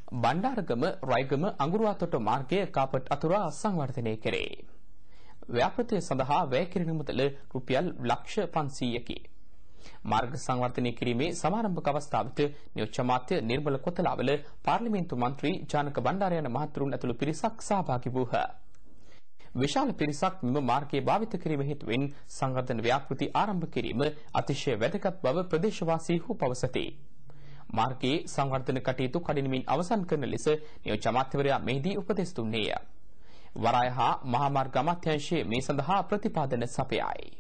බණ්ඩාරගම රයිගම අඟුරුවාතොට මාර්ගයේ කාපට් අතුරා සංවර්ධනය කෙරේ. ව්‍යාපෘතිය සඳහා වැය කෙරෙන මුදල රුපියල් ලක්ෂ 500කි. මාර්ග සංවර්ධනය කිරීමේ සමාරම්භක අවස්ථාවට නියෝජ්‍ය අමාත්‍ය නිර්මල කොතලාවල පාර්ලිමේන්තු මන්ත්‍රී ජානක බණ්ඩාර යන මහතුරුන් ඇතුළු පිරිසක් සහභාගී වූහ. විශාල පිරිසක් මෙම මාර්ගයේ භාවිත කිරීම හේතුවෙන් සංවර්ධන ව්‍යාපෘති ආරම්භ කිරීම අතිශය වැදගත් බව ප්‍රදේශවාසීහු පවසති. මාර්ගයේ සංවර්ධන කටයුතු කඩිනමින් අවසන් කරන ලෙස නියෝජ්‍ය අමාත්‍යවරයා මෙහිදී උපදෙස් දුන්නේය. වරාය හා මහා මාර්ග අමාත්‍යාංශයේ මේ සඳහා ප්‍රතිපාදන සපයයි.